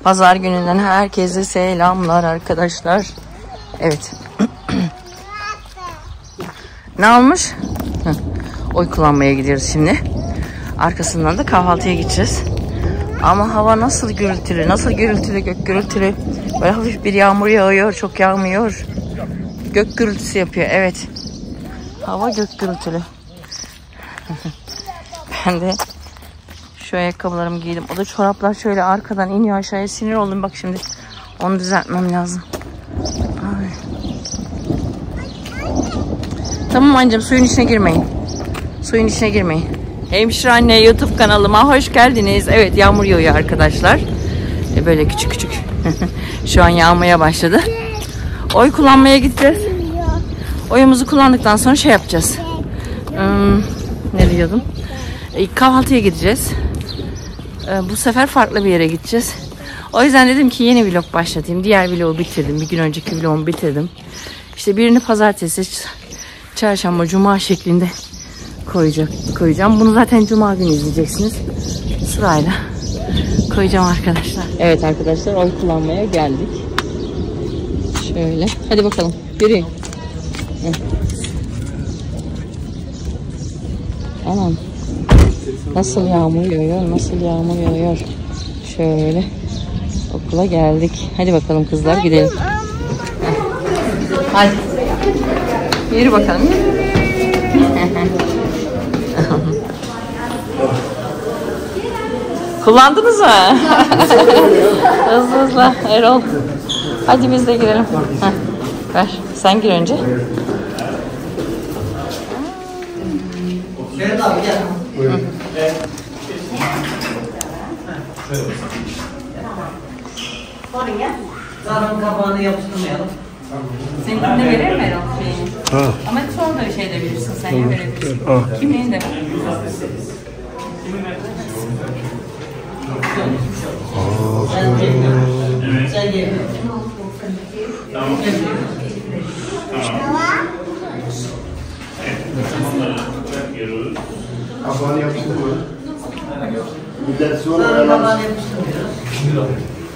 Pazar gününden herkese selamlar arkadaşlar. Evet. Ne olmuş? Oy kullanmaya gidiyoruz şimdi. Arkasından da kahvaltıya gideceğiz. Ama hava nasıl gürültülü, gök gürültülü. Böyle hafif bir yağmur yağıyor, çok yağmıyor. Gök gürültüsü yapıyor, evet. Hava gök gürültülü. Ben de şu ayakkabılarımı giydim. O da çoraplar şöyle arkadan iniyor aşağıya. Sinir oldum bak şimdi. Onu düzeltmem lazım. Ay. Tamam anneciğim, suyun içine girmeyin. Suyun içine girmeyin. Hemşire Anne YouTube kanalıma hoş geldiniz. Evet, yağmur yağıyor arkadaşlar. Böyle küçük küçük. Şu an yağmaya başladı. Oy kullanmaya gideceğiz. Oyumuzu kullandıktan sonra şey yapacağız. Ne diyordum? Kahvaltıya gideceğiz. Bu sefer farklı bir yere gideceğiz. O yüzden dedim ki yeni vlog başlatayım. Diğer vlogu bitirdim. Bir gün önceki vlogumu bitirdim. İşte birini pazartesi, çarşamba, cuma şeklinde koyacağım. Bunu zaten cuma günü izleyeceksiniz. Sırayla koyacağım arkadaşlar. Evet arkadaşlar, oy kullanmaya geldik. Şöyle. Hadi bakalım. Yürüyün. Aman. Nasıl yağmur yağıyor. Şöyle. Okula geldik. Hadi bakalım kızlar, gidelim. Hadi. Yürü bakalım. Kullandınız mı? Hızlı Erol. Hadi biz de girelim. Ver. Sen gir önce. Evet abi gel. Buyurun. Zarın kapağını yapıştırmayalım. Seninkinde verir mi Erol şeyini? Ama sonra da bir şey de bilirsin. Sen de verebilirsin. Kimliğini de ver. Sen gel. Tamam. Kapağını yapıştırmıyor. Millet sonra Zarın kapağını yapıştırmıyoruz.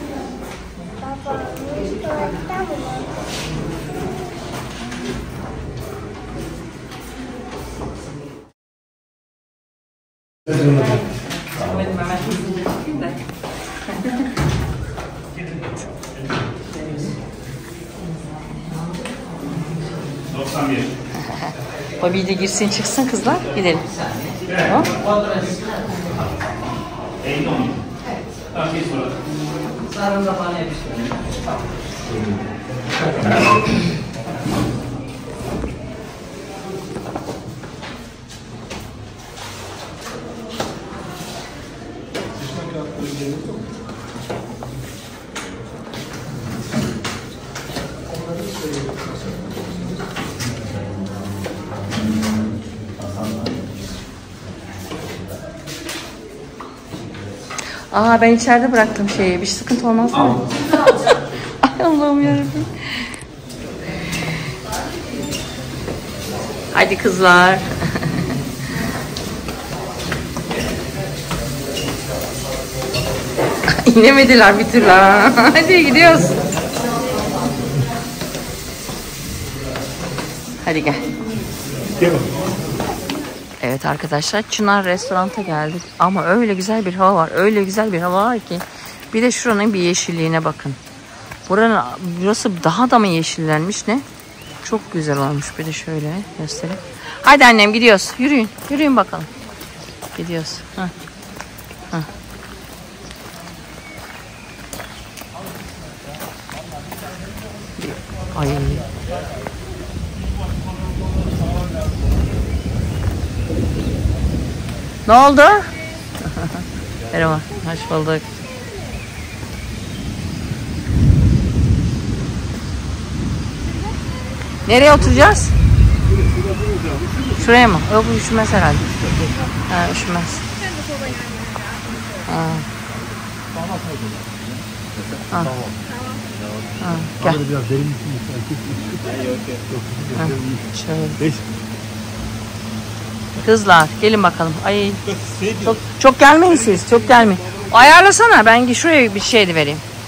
Bobby de girsin çıksın kızlar, gidelim. Tamam. Zarın kapağını yapıştırmıyoruz. Ben içeride bıraktım şeyi. Bir sıkıntı olmaz mı? Ay Allah'ım yarabbim. Hadi kızlar. İnemediler bir türlü. Hadi gidiyoruz. Hadi gel. Evet arkadaşlar, Çınar restoranta geldik. Ama öyle güzel bir hava var. Ki. Bir de şuranın bir yeşilliğine bakın. Burası daha da mı yeşillenmiş ne? Çok güzel olmuş. Bir de şöyle göstereyim. Hadi annem, gidiyoruz. Yürüyün bakalım. Gidiyoruz. Ay. Ne oldu? Merhaba, hoş bulduk. Nereye oturacağız? Şuraya mı? Yok, üşümez herhalde. Üşümez. Gel. Şöyle. Kızlar gelin bakalım. Ay çok gelmeyin siz. Çok gelmeyin. Ayarlasana, ben şuraya bir şey de vereyim.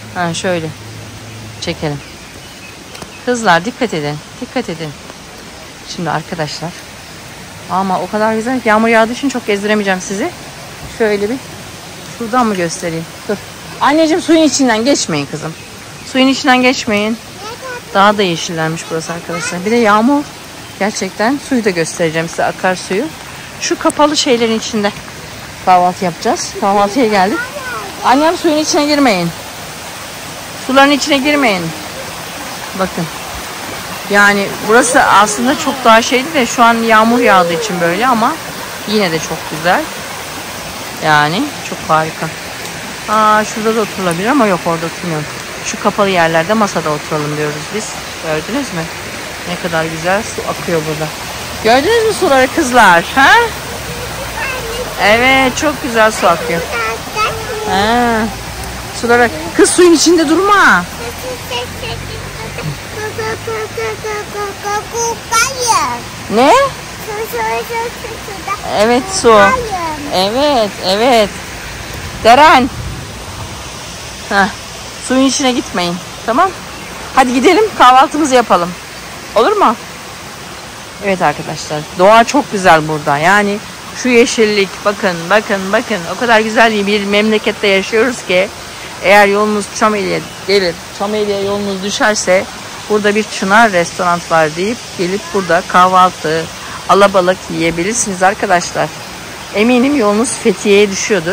Ha, şöyle çekelim. Kızlar dikkat edin. Dikkat edin. Şimdi arkadaşlar. Ama o kadar güzel ki yağmur yağdığı için çok gezdiremeyeceğim sizi. Şöyle bir şuradan mı göstereyim? Dur. Anneciğim suyun içinden geçmeyin kızım. Suyun içinden geçmeyin. Daha da yeşillenmiş burası arkadaşlar. Bir de yağmur. Gerçekten suyu da göstereceğim size, akarsuyu. Şu kapalı şeylerin içinde kahvaltı yapacağız. Kahvaltıya geldik. Annem suyun içine girmeyin. Suların içine girmeyin. Bakın. Yani burası aslında çok daha şeydi de şu an yağmur yağdığı için böyle ama yine de çok güzel. Yani çok harika. Şurada da oturulabilir ama yok, orada oturmuyorum. Şu kapalı yerlerde masada oturalım diyoruz biz. Gördünüz mü? Ne kadar güzel su akıyor burada. Gördünüz mü suları kızlar? Ha? Evet, çok güzel su akıyor. Ha. Sulara. Kız suyun içinde durma. Ne? Evet, su. Evet, evet. Deren. Heh. Suyun içine gitmeyin. Tamam. Hadi gidelim, kahvaltımızı yapalım. Olur mu? Evet arkadaşlar. Doğa çok güzel burada. Yani şu yeşillik, bakın bakın bakın. O kadar güzel bir memlekette yaşıyoruz ki eğer yolunuz Çameli'ye gelir, Çameli'ye yolunuz düşerse burada bir Çınar restoran var deyip gelip burada kahvaltı, alabalık yiyebilirsiniz arkadaşlar. Eminim yolunuz Fethiye'ye düşüyordur.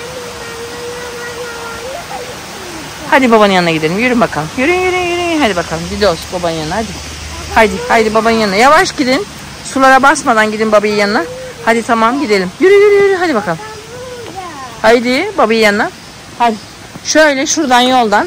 Hadi babanın yanına gidelim. Yürü bakalım. Yürüyün yürüyün yürüyün. Hadi bakalım. Gidiyoruz babanın yanına. Hadi. Haydi. Haydi babanın yanına. Yavaş gidin. Sulara basmadan gidin babanın yanına. Hadi tamam gidelim. Yürü yürü yürü. Hadi bakalım. Haydi babanın yanına. Hadi. Şöyle şuradan yoldan.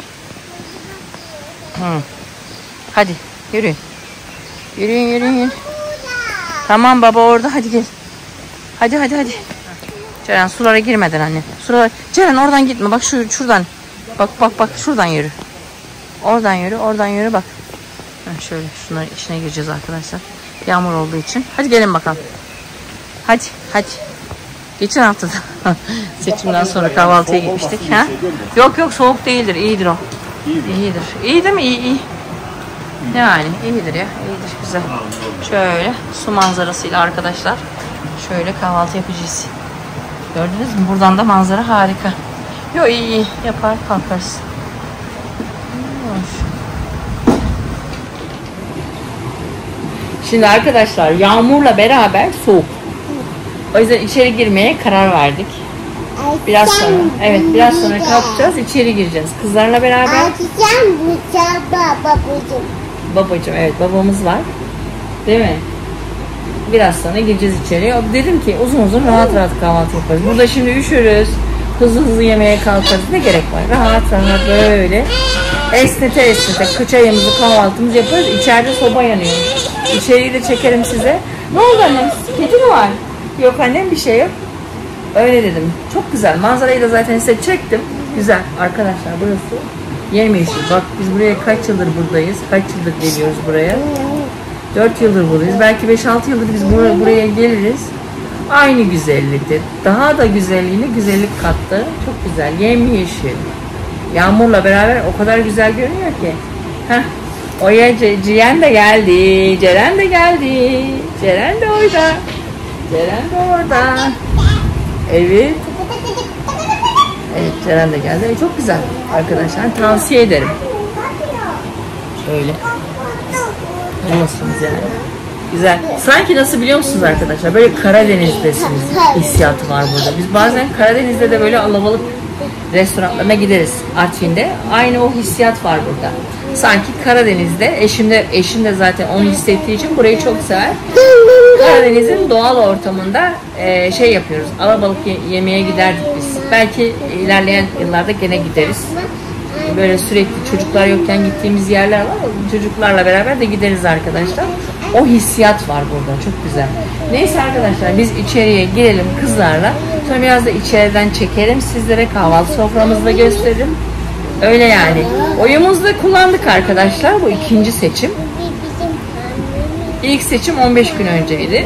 Hadi. Yürüyün. Yürüyün yürüyün yürüyün. Tamam baba orada. Hadi gel. Hadi hadi hadi. Ceren sulara girmeden anne. Sulara. Ceren oradan gitme. Bak şuradan. Bak bak bak şuradan yürü. Oradan yürü, oradan yürü bak. Şöyle şunların içine gireceğiz arkadaşlar. Yağmur olduğu için. Hadi gelin bakalım. Hadi hadi. Geçen hafta da seçimden sonra kahvaltıya gitmiştik. Ha? Yok yok soğuk değildir. İyidir o. İyidir. İyi değil mi? İyi iyi. Yani iyidir ya. İyidir güzel. Şöyle su manzarasıyla arkadaşlar. Şöyle kahvaltı yapacağız. Gördünüz mü? Buradan da manzara harika. Yo iyi iyi. Yapar kalkarız. Şimdi arkadaşlar yağmurla beraber soğuk. O yüzden içeri girmeye karar verdik. Biraz sonra. Evet biraz sonra kalkacağız. İçeri gireceğiz. Kızlarla beraber. Babacığım evet babamız var. Değil mi? Biraz sonra gireceğiz içeri. Dedim ki uzun uzun rahat rahat kahvaltı yaparız. Burada şimdi üşürüz. Hızlı hızlı yemeğe kalkarız. Ne gerek var? Rahat rahat böyle esnete esnete çayımızı kahvaltımızı yaparız. İçeride soba yanıyor. İçeriği de çekerim size. Ne oldu annem? Kedi mi var? Yok annem bir şey yok. Öyle dedim. Çok güzel. Manzarayı da zaten size çektim. Güzel. Arkadaşlar burası yemyeşil. Bak biz buraya kaç yıldır buradayız. Kaç yıldır geliyoruz buraya. 4 yıldır buradayız. Belki 5-6 yıldır biz buraya geliriz. Aynı güzellikte. Daha da güzellik kattı. Çok güzel. Yemyeşil. Yağmurla beraber o kadar güzel görünüyor ki. Heh. Oya Cihan da geldi. Ceren de geldi. Ceren de orada. Ceren de orada. Evet. Evet Ceren de geldi. Çok güzel arkadaşlar. Tavsiye ederim. Şöyle. Görüyorsunuz yani. Güzel. Sanki nasıl biliyor musunuz arkadaşlar? Böyle Karadeniz'desiniz. Hissiyatı var burada. Biz bazen Karadeniz'de de böyle alabalık restoranlarına gideriz. Artvin'de. Aynı o hissiyat var burada. Sanki Karadeniz'de. Eşim de zaten onu hissettiği için burayı çok sever. Karadeniz'in doğal ortamında şey yapıyoruz. Alabalık yemeye giderdik biz. Belki ilerleyen yıllarda gene gideriz. Böyle sürekli çocuklar yokken gittiğimiz yerler var. Çocuklarla beraber de gideriz arkadaşlar. O hissiyat var burada. Çok güzel. Neyse arkadaşlar biz içeriye girelim kızlarla. Sonra biraz da içeriden çekerim. Sizlere kahvaltı soframızı da gösteririm. Öyle yani. Oyumuzu da kullandık arkadaşlar. Bu ikinci seçim. İlk seçim 15 gün önceydi.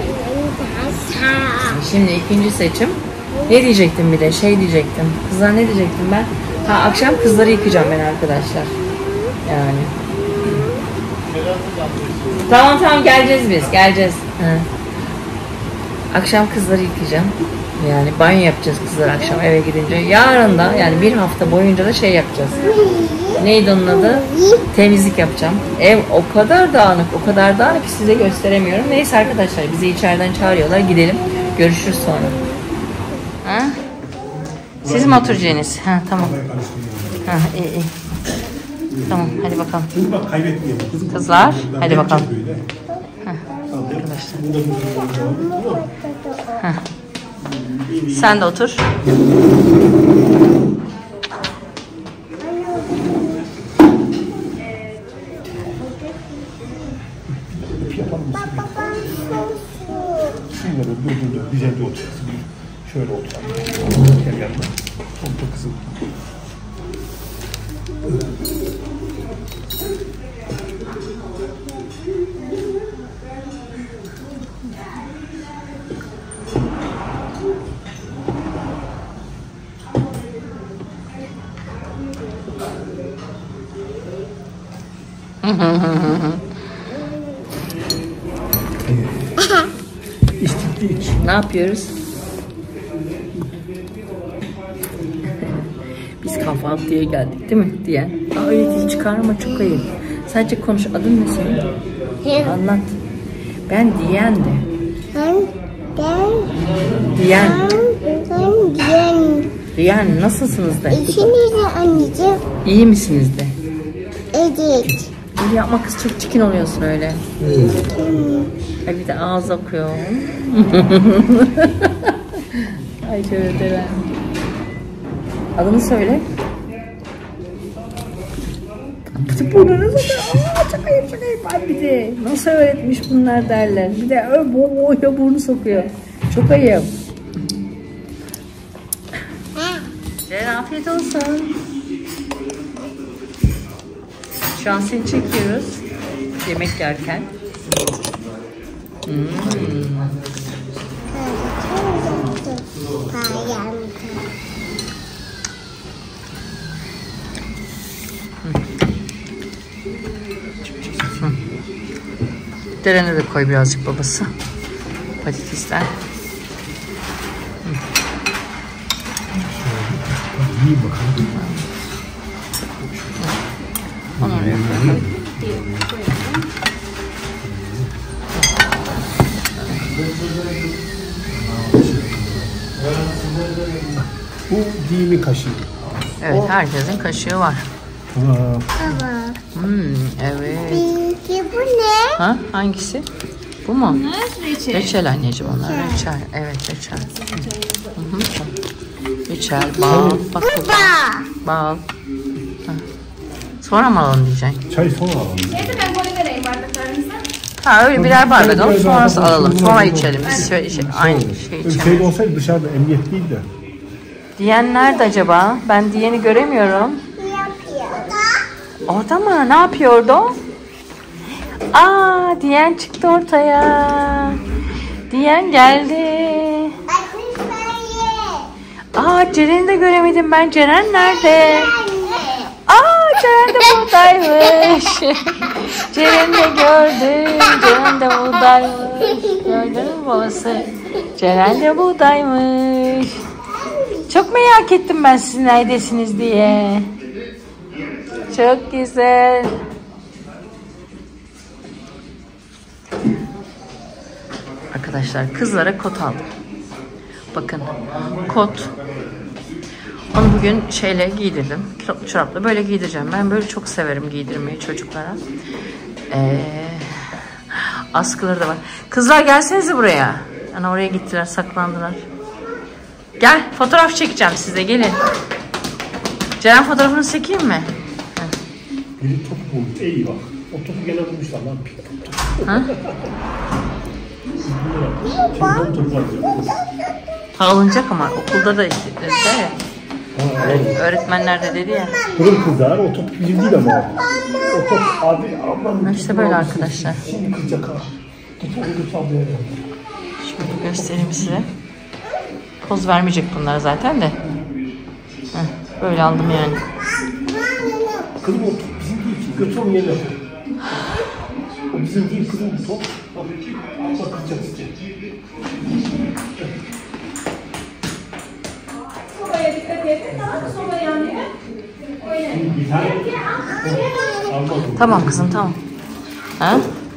Şimdi ikinci seçim. Ne diyecektim bir de? Şey diyecektim. Kızlar ne diyecektim ben? Ha, akşam kızları yıkayacağım ben arkadaşlar. Yani. Tamam geleceğiz biz. Geleceğiz. Hı. Akşam kızları yıkayacağım. Yani banyo yapacağız kızlar akşam eve gidince. Yarın da yani bir hafta boyunca da şey yapacağız. Neydi onun adı? Temizlik yapacağım. Ev o kadar dağınık ki size gösteremiyorum. Neyse arkadaşlar bizi içeriden çağırıyorlar. Gidelim. Görüşürüz sonra. Ha? Siz mi oturacaksınız? Ha, tamam. Ha, iyi. Tamam hadi bakalım. Kızlar hadi bakalım. Arkadaşlar. Sen de otur. Güzelce otur. Şöyle otur. Gel yanıma. Otur kızım. Ne yapıyoruz? Biz kahvaltıya geldik değil mi diyen? Aa, öyle değil çıkarma çok ayıp. Sadece konuş. Adın ne senin? Anlat. Ben diyen de. Diyen. Diyen nasılsınız de? İşiniz ne anneciğim? İyi misiniz de? Evet. Böyle yapma kız çok çirkin oluyorsun öyle. Ay bir de ağız okuyor. Ay şöyle de. Adını söyle. Burnunu sokuyor. Çok ayıp. Ay bir de nasıl öğretmiş bunlar derler. Bir de boya burnu sokuyor. Çok ayıp. Ceren afiyet olsun. Şu an seni çekiyoruz. Yemek yerken. Deren'e de koy birazcık babası. Patatesler. İyi bakalım. Onu oraya koyalım. Bu dimi kaşığı. Evet, herkesin kaşığı var. Tamam. Evet. Peki bu ne? Ha, hangisi? Bu mu? Reçel. Reçel anneciğim onlar. Reçel. Evet, reçel. Reçel, bal. Bak burada. Bal. Ha. Sonra mı alalım diyeceksin? Çay sonra alalım. Ben koyu vereyim bardaklarınıza. Ha öyle birer bardak alalım sonrası alalım. Sonra içelim. Biz şöyle aynı şey Şey içemeyiz. olsaydı dışarıda emniyet değil de. Diyen nerede acaba? Ben diyeni göremiyorum. Orada mı? Ne yapıyordu o? Aa, diyen çıktı ortaya. Diyen geldi. Aa, Ceren'i de göremedim ben. Ceren nerede? Aa, Ceren de buradaymış. Ceren'i de gördüm. Ceren de buradaymış. Gördün mü babası? Ceren de buradaymış. Çok merak ettim ben siz neredesiniz diye. Çok güzel. Arkadaşlar kızlara kot aldım. Bakın kot. Onu bugün şeyle giydirdim. Kilotlu çorapla böyle giydireceğim. Ben böyle çok severim giydirmeyi çocuklara. Askıları da var. Kızlar gelsenize buraya. Yani oraya gittiler, saklandılar. Gel, fotoğraf çekeceğim size. Gelin. Ceren fotoğrafını çekeyim mi? Biri topu bulmuş. Eyvah. O topu gene bulmuşlar lan. Ha? Çılgın topu var. Alınacak ama okulda da işte. Öğretmenler de dedi ya. Durun kızlar, o top bizim değil ama. O top abi ablam. İşte böyle arkadaşlar. Şimdi kızacak ha. Topu ablaya. Şöyle göstereyim size. Poz vermeyecek bunlar zaten de. Heh. Böyle aldım yani. Kızım o top bizim değil. Götür onu yerine koy. O bizim değil kızım bu top. Bakacağız işte. Sobaya dikkat edin. Tamam mı? Soba yanıyor. Oynayın. Bir tane almadım. Tamam kızım tamam. Ha?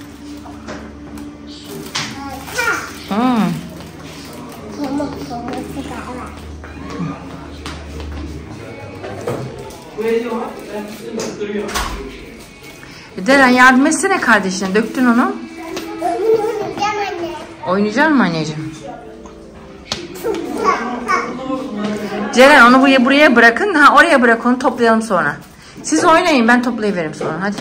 Hmm. Deren yardım etsene kardeşine. Döktün onu. Oynayacak mısın anneciğim? Ceren onu buraya bırakın. Ha oraya bırak onu toplayalım sonra. Siz oynayın ben toplayıveririm sonra. Hadi.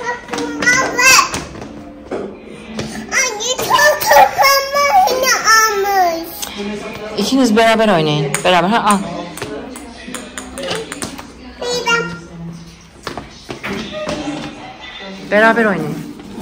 İkiniz beraber oynayın. Beraber. Ha al. Beraber oynayın.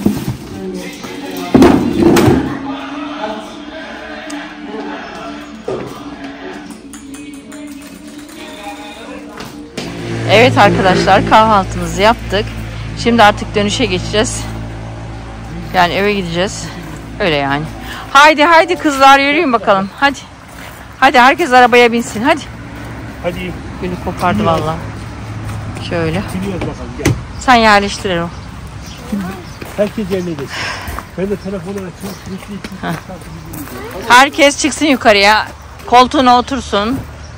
Evet arkadaşlar kahvaltımızı yaptık. Şimdi artık dönüşe geçeceğiz. Yani eve gideceğiz. Öyle yani. Haydi kızlar yürüyün bakalım. Hadi herkes arabaya binsin. Hadi. Hadi. Gülü kopardı vallahi. Şöyle. Gidiyoruz bakalım gel. Sen yerleştir o. Herkes yerine geçsin. Ben de telefonu açayım. Herkes çıksın yukarıya. Koltuğuna otursun.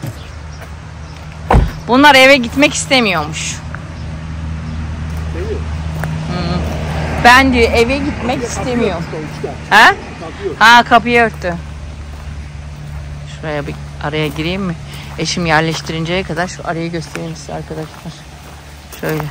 Bunlar eve gitmek istemiyormuş. Ben diyor eve gitmek istemiyorum. Ha? Ha kapıyı örttü. Şuraya bir araya gireyim mi? Eşim yerleştirinceye kadar şu arayı göstereyim size arkadaşlar. Şöyle.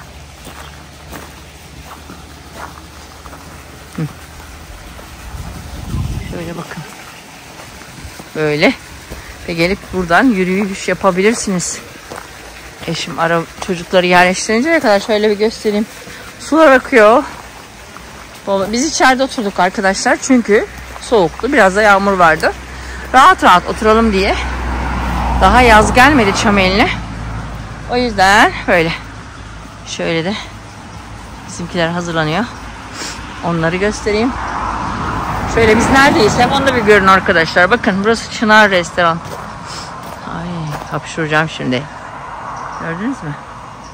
Şöyle bakın. Böyle. Ve gelip buradan yürüyüş yapabilirsiniz. Eşim çocukları yerleştirinceye kadar şöyle bir göstereyim. Sular akıyor. Biz içeride oturduk arkadaşlar. Çünkü soğuktu. Biraz da yağmur vardı. Rahat oturalım diye. Daha yaz gelmedi Çamel'ine. O yüzden böyle. Şöyle de bizimkiler hazırlanıyor. Onları göstereyim. Şöyle biz neredeyiz? Hem onu da bir görün arkadaşlar. Bakın burası Çınar Restoran. Ay hapşuracağım şimdi. Gördünüz mü?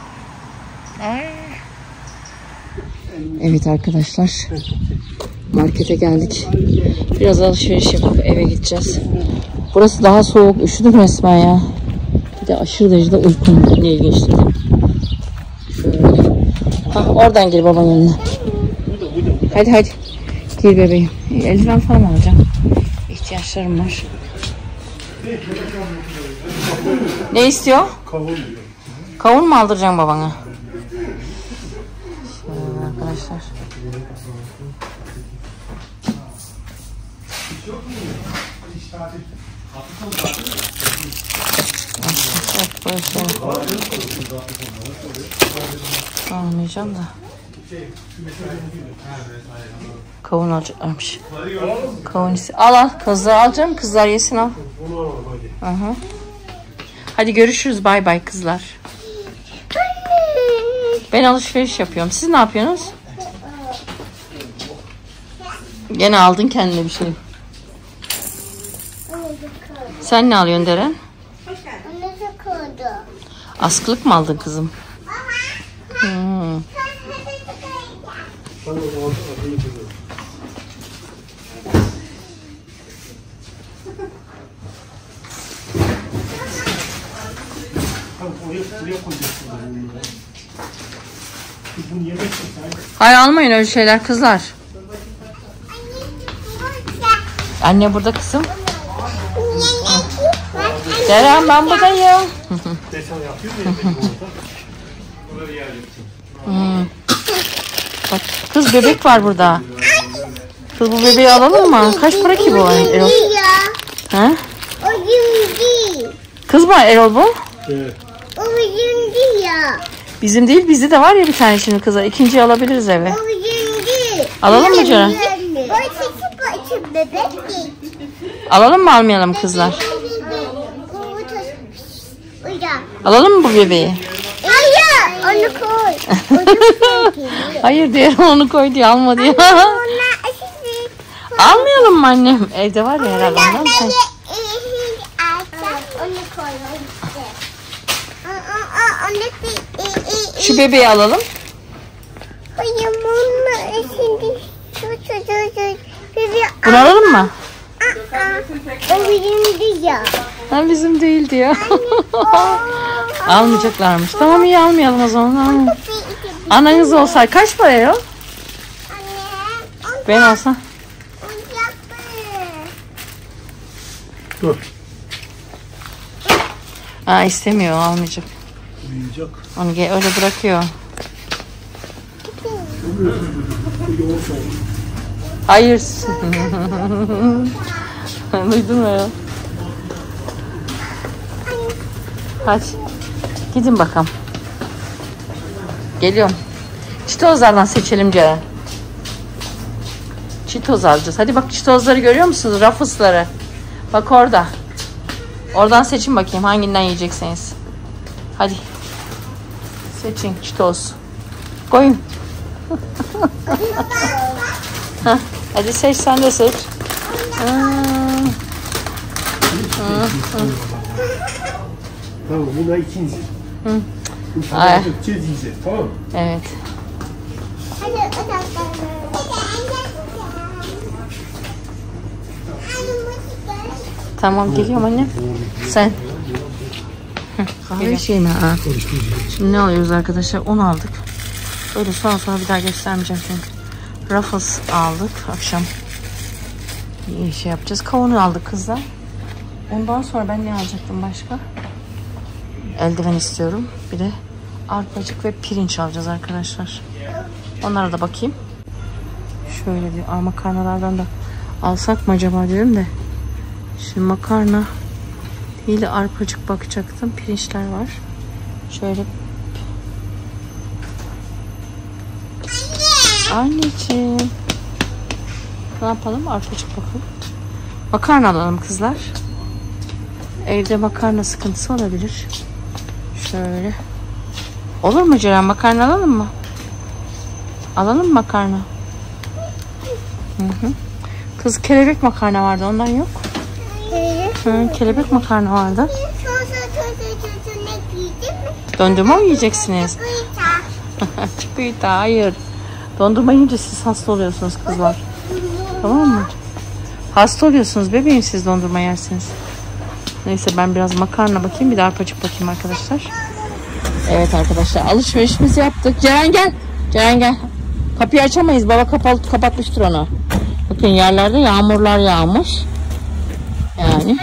Evet arkadaşlar. Markete geldik. Biraz alışveriş yapıp eve gideceğiz. Burası daha soğuk. Üşüdüm resmen ya. Bir de aşırı derecede uykum geçti. Şöyle. Oradan gir babanın yanına. Hadi. Gir bebeğim. Eldiven falan alacağım. İhtiyaçlarım var. Ne istiyor? Kavun. Kavun mu aldıracağım babana? Şöyle arkadaşlar. Almayacağım da. Kavun alacaklarmış. Kavun al. Kızlar alacağım. Kızlar yesin al. Aha. Hadi görüşürüz. Bay bay kızlar. Ben alışveriş yapıyorum. Siz ne yapıyorsunuz? Gene aldın kendine bir şey. Sen ne alıyorsun Deren? Askılık mı aldın kızım? Hayır almayın öyle şeyler kızlar. Anne burada kızım. Deren ben buradayım. Bak kız bebek var burada. Kız bu bebeği alalım mı? Kaç para ki bu Erol? Ha? O bizim değil. Kız mı Erol bu? Evet. O bizim değil ya. Bizim değil, bizde de var ya bir tane şimdi kızlar. İkinciyi alabiliriz eve. O bizim değil. Alalım mı Ceren? O çocuk bebek değil. Alalım mı almayalım kızlar? Alalım mı bu bebeği? Hayır. Onu koy. Onu koy. Hayır diyor, onu koy diyor, alma diyor. Almayalım mı annem? Evde var ya herhalde. Ondan mı? Onu koy. Şu bebeği alalım. Hayır bunu şimdi Bunu alalım mı? O bizim değil. Ha, bizim değil diyor. Almayacaklarmış. Tamam, iyi, almayalım o zaman. Ananız olsaydı kaç paraya o? Ben olsam. Dur. Aa, istemiyor, almayacak. Uyuyacak. Onu öyle bırakıyor. Hayır. Duydun mu ya? Hadi. Gidin bakalım. Geliyorum. Çitozlardan seçelim Ceren. Çitoz alacağız. Hadi bak, çitozları görüyor musunuz? Ruffles'ları. Bak orada. Oradan seçin bakayım hanginden yiyeceksiniz. Hadi. Seçin çitoz. Koyun. Hadi seç, sen de seç. Tamam, bunlar ikinci. Ay. Dökeceğiz, yiyeceğiz, tamam mı? Evet. Tamam, geliyorum anne. Sen. Kahve şey mi? Ha. Şimdi ne alıyoruz arkadaşlar? Un aldık. Böyle sonra bir daha göstermeyeceğim çünkü. Ruffles aldık akşam. İyi şey yapacağız. Kavunu aldık kızlar. Ondan sonra ben ne alacaktım başka? Eldiven istiyorum. Bir de arpacık ve pirinç alacağız arkadaşlar. Onlara da bakayım. Şöyle bir makarnalardan da alsak mı acaba dedim de. Şimdi makarna değil de arpacık bakacaktım. Pirinçler var. Şöyle. Anneciğim. Ne yapalım? Arpacık bakalım. Makarna alalım kızlar. Evde makarna sıkıntısı olabilir. Şöyle. Olur mu Ceren? Makarna alalım mı? Alalım mı makarna? Hı. Kız, kelebek makarna vardı. Ondan yok. Kelebek makarna vardı. Dondurma mı yiyeceksiniz? Çikolata, hayır. Dondurma yiyince siz hasta oluyorsunuz kızlar. Tamam mı? Hasta oluyorsunuz bebeğim siz dondurma yersiniz. Neyse, ben biraz makarna bakayım, bir de arpacık bakayım arkadaşlar. Evet arkadaşlar, alışverişimizi yaptık. Ceren gel. Ceren gel. Kapıyı açamayız. Baba kapatmıştır onu. Bakın, yerlerde yağmurlar yağmış. Yani.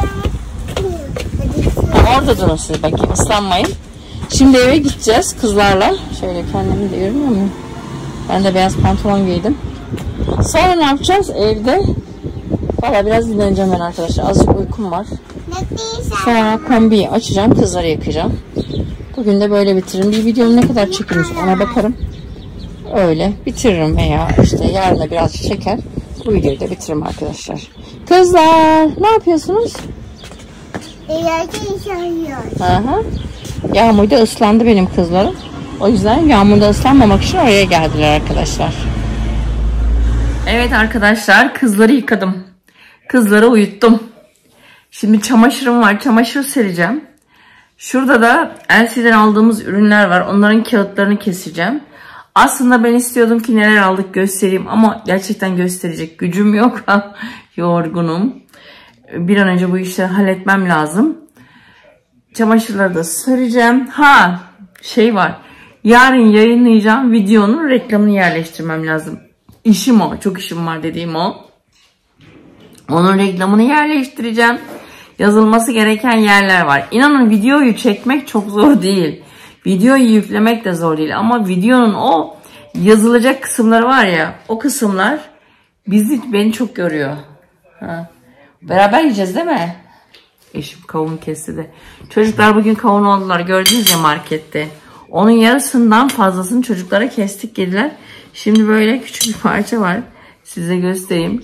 Orada durun siz, bakayım, ıslanmayın. Şimdi eve gideceğiz kızlarla. Şöyle kendimi de görmüyor muyum? Ben de beyaz pantolon giydim. Sonra ne yapacağız evde? Valla biraz dinleneceğim ben arkadaşlar. Azıcık uykum var. Sonra kombiyi açacağım, kızları yakacağım. Bugün de böyle bitiririm. Bir videonun ne kadar çekilmiş ona bakarım. Öyle bitiririm veya işte yarın da birazcık çeker. Bu videoyu da bitiririm arkadaşlar. Kızlar ne yapıyorsunuz? Aha. Yağmurda ıslandı benim kızlarım. O yüzden yağmurda ıslanmamak için oraya geldiler arkadaşlar. Evet arkadaşlar, kızları yıkadım. Kızları uyuttum. Şimdi çamaşırım var. Çamaşır sereceğim. Şurada da LC'den aldığımız ürünler var. Onların kağıtlarını keseceğim. Aslında ben istiyordum ki neler aldık göstereyim. Ama gerçekten gösterecek gücüm yok. Yorgunum. Bir an önce bu işleri halletmem lazım. Çamaşırları da sereceğim. Ha, şey var. Yarın yayınlayacağım videonun reklamını yerleştirmem lazım. İşim o. Çok işim var dediğim o. Onun reklamını yerleştireceğim. Yazılması gereken yerler var. İnanın videoyu çekmek çok zor değil. Videoyu yüklemek de zor değil. Ama videonun o yazılacak kısımları var ya. O kısımlar beni çok yoruyor. Ha. Beraber yiyeceğiz değil mi? Eşim kavun kesti de. Çocuklar bugün kavun aldılar. Gördünüz ya markette. Onun yarısından fazlasını çocuklara kestik yediler. Şimdi böyle küçük bir parça var. Size göstereyim.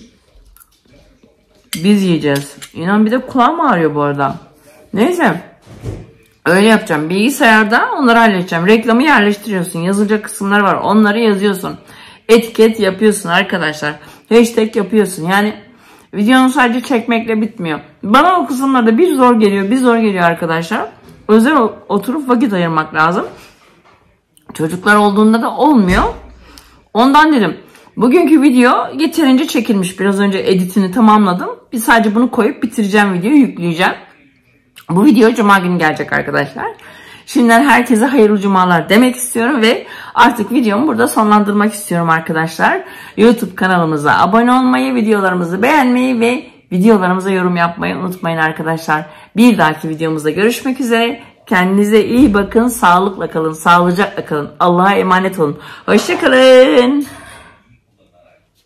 Biz yiyeceğiz. İnan bir de kulağım ağrıyor bu arada. Neyse. Öyle yapacağım. Bilgisayarda onları halledeceğim. Reklamı yerleştiriyorsun. Yazılacak kısımlar var. Onları yazıyorsun. Etiket yapıyorsun arkadaşlar. Hashtag yapıyorsun. Yani videonu sadece çekmekle bitmiyor. Bana o kısımlarda bir zor geliyor arkadaşlar. Özel oturup vakit ayırmak lazım. Çocuklar olduğunda da olmuyor. Ondan dedim. Bugünkü video yeterince çekilmiş. Biraz önce editini tamamladım. Bir sadece bunu koyup bitireceğim, videoyu yükleyeceğim. Bu video cuma günü gelecek arkadaşlar. Şimdiden herkese hayırlı cumalar demek istiyorum ve artık videomu burada sonlandırmak istiyorum arkadaşlar. YouTube kanalımıza abone olmayı, videolarımızı beğenmeyi ve videolarımıza yorum yapmayı unutmayın arkadaşlar. Bir dahaki videomuzda görüşmek üzere. Kendinize iyi bakın, sağlıkla kalın, sağlıcakla kalın. Allah'a emanet olun. Hoşça kalın.